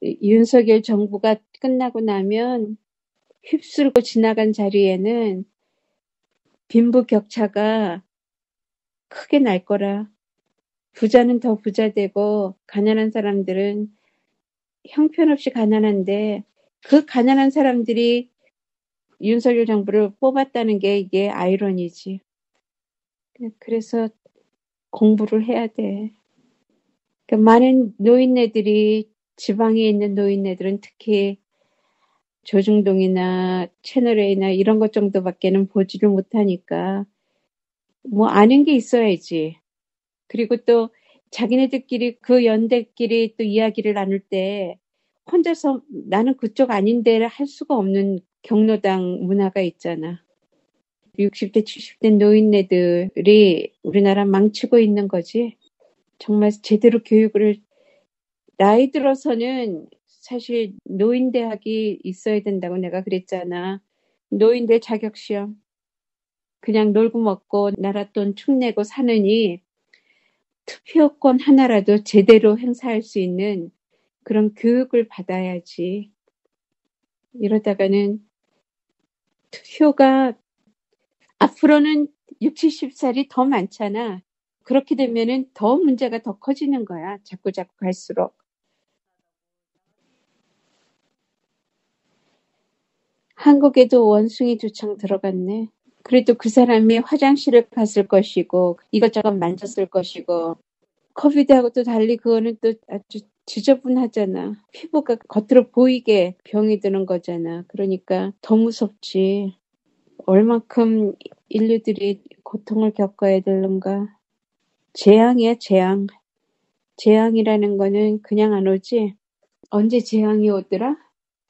윤석열 정부가 끝나고 나면 휩쓸고 지나간 자리에는 빈부격차가 크게 날 거라. 부자는 더 부자 되고 가난한 사람들은 형편없이 가난한데 그 가난한 사람들이 윤석열 정부를 뽑았다는 게 이게 아이러니지. 그래서 공부를 해야 돼. 그러니까 많은 노인네들이 지방에 있는 노인네들은 특히 조중동이나 채널A나 이런 것 정도밖에는 보지를 못하니까 뭐 아는 게 있어야지. 그리고 또 자기네들끼리 그 연대끼리 또 이야기를 나눌 때 혼자서 나는 그쪽 아닌데 할 수가 없는 경로당 문화가 있잖아. 60대, 70대 노인네들이 우리나라 망치고 있는 거지. 정말 제대로 교육을 나이 들어서는 사실 노인대학이 있어야 된다고 내가 그랬잖아. 노인들 자격시험. 그냥 놀고 먹고 나라 돈 축내고 사느니 투표권 하나라도 제대로 행사할 수 있는 그런 교육을 받아야지. 이러다가는 투표가 앞으로는 60, 70살이 더 많잖아. 그렇게 되면은 더 문제가 더 커지는 거야. 자꾸 갈수록. 한국에도 원숭이 두창 들어갔네. 그래도 그 사람이 화장실을 갔을 것이고 이것저것 만졌을 것이고 코비드하고 또 달리 그거는 또 아주 지저분하잖아. 피부가 겉으로 보이게 병이 드는 거잖아. 그러니까 더 무섭지. 얼만큼 인류들이 고통을 겪어야 되는가. 재앙이야, 재앙. 재앙이라는 거는 그냥 안 오지. 언제 재앙이 오더라?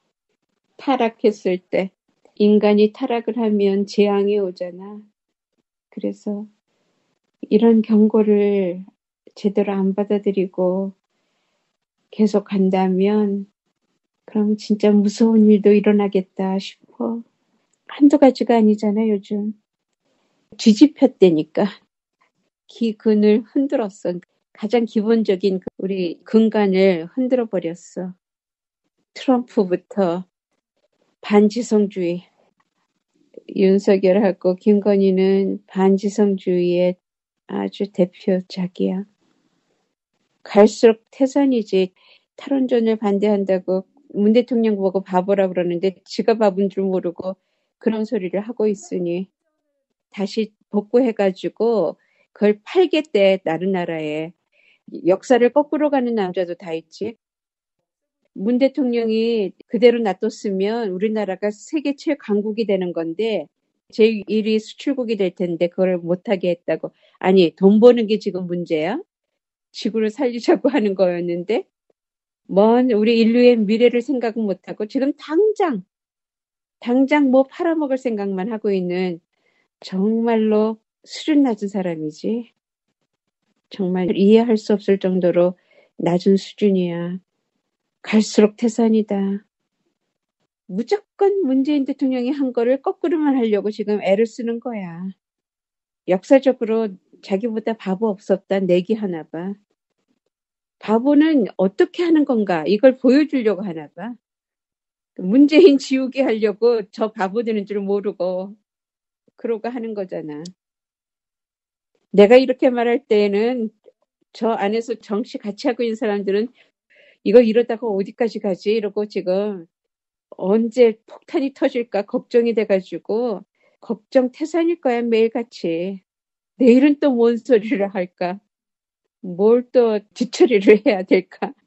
타락했을 때. 인간이 타락을 하면 재앙이 오잖아. 그래서 이런 경고를 제대로 안 받아들이고 계속 간다면 그럼 진짜 무서운 일도 일어나겠다 싶어. 한두 가지가 아니잖아, 요즘. 뒤집혔다니까. 기근을 흔들었어. 가장 기본적인 우리 근간을 흔들어 버렸어. 트럼프부터 반지성주의. 윤석열하고 김건희는 반지성주의의 아주 대표작이야. 갈수록 태산이지. 탈원전을 반대한다고 문 대통령 보고 바보라 그러는데 지가 바본 줄 모르고 그런 소리를 하고 있으니 다시 복구해가지고 그걸 팔겠대. 다른 나라에. 역사를 거꾸로 가는 남자도 다 있지. 문 대통령이 그대로 놔뒀으면 우리나라가 세계 최강국이 되는 건데 제1위 수출국이 될 텐데 그걸 못하게 했다고. 아니, 돈 버는 게 지금 문제야? 지구를 살리자고 하는 거였는데 먼 우리 인류의 미래를 생각은 못하고 지금 당장 뭐 팔아먹을 생각만 하고 있는 정말로 수준 낮은 사람이지. 정말 이해할 수 없을 정도로 낮은 수준이야. 갈수록 태산이다. 무조건 문재인 대통령이 한 거를 거꾸로만 하려고 지금 애를 쓰는 거야. 역사적으로 자기보다 바보 없었다 내기 하나 봐. 바보는 어떻게 하는 건가 이걸 보여주려고 하나 봐. 문재인 지우개 하려고 저 바보 되는 줄 모르고 그러고 하는 거잖아. 내가 이렇게 말할 때에는 저 안에서 정치 같이 하고 있는 사람들은 이거 이러다가 어디까지 가지 이러고 지금 언제 폭탄이 터질까 걱정이 돼가지고 걱정 태산일 거야 매일같이. 내일은 또 뭔 소리를 할까? 뭘 또 뒤처리를 해야 될까?